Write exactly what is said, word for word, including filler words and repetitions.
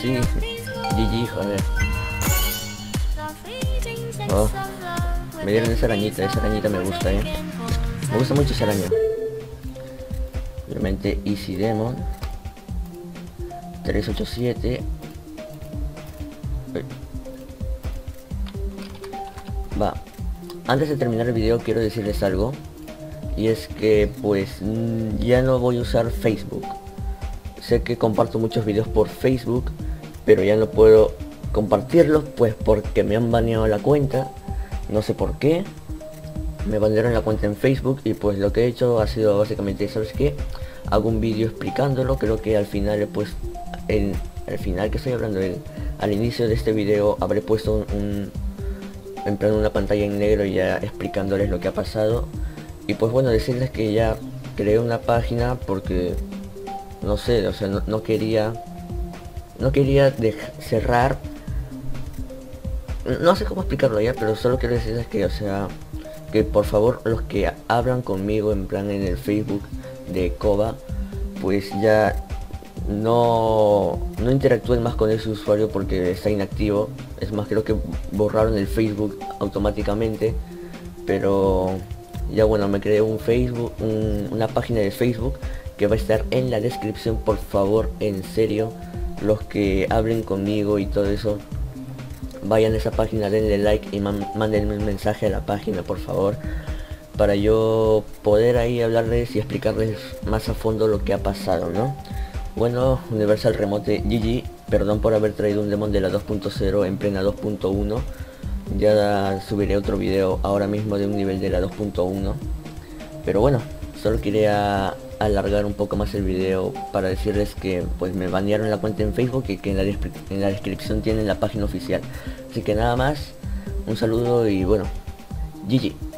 sí. G G, joder. Oh, me dieron esa arañita, esa arañita me gusta, eh. Me gusta mucho esa araña. Obviamente Easy Demon. tres ocho siete. Va. Antes de terminar el video quiero decirles algo. Y es que pues ya no voy a usar Facebook. Sé que comparto muchos videos por Facebook, pero ya no puedo compartirlos pues porque me han baneado la cuenta. No sé por qué. Me banearon la cuenta en Facebook y pues lo que he hecho ha sido básicamente, ¿sabes qué? Hago un vídeo explicándolo. Creo que al final pues en al final que estoy hablando el, al inicio de este video habré puesto un, un en plan una pantalla en negro ya explicándoles lo que ha pasado. Y pues bueno, decirles que ya creé una página porque no sé, o sea, no, no quería no quería cerrar, no sé cómo explicarlo ya, pero solo quiero decirles que, o sea, que por favor los que hablan conmigo en plan en el Facebook de Koba, pues ya no no interactúen más con ese usuario porque está inactivo. Es más, creo que borraron el Facebook automáticamente, pero ya bueno, me creé un Facebook, un, una página de Facebook que va a estar en la descripción. Por favor, en serio, los que hablen conmigo y todo eso, vayan a esa página, denle like y man, mándenme un mensaje a la página, por favor, para yo poder ahí hablarles y explicarles más a fondo lo que ha pasado, ¿no? Bueno, Universal Remote G G, perdón por haber traído un demon de la dos punto cero en plena dos punto uno. Ya subiré otro video ahora mismo de un nivel de la dos punto uno. Pero bueno, solo quería alargar un poco más el video para decirles que pues me banearon la cuenta en Facebook y que en la, en la descripción tienen la página oficial. Así que nada más, un saludo y bueno, G G.